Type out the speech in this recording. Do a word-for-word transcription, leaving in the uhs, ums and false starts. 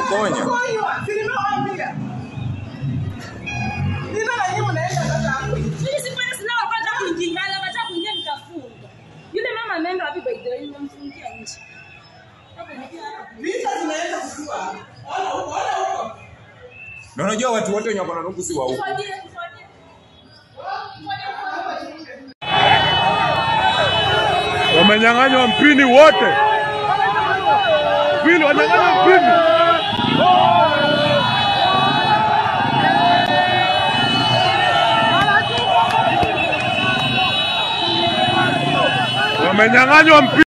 Kupokonya. Yule mama ameenda wapi by the way? Nimemfungia nje. Vita zinaenda kukua. Ona huko, ona huko. Na unajua watu wote wenye wako na ndugu si wa huko. Wamenyang'anywa mpini wote. Mpini wanyang'anywa mpini. Wamenyang'anywa mpini.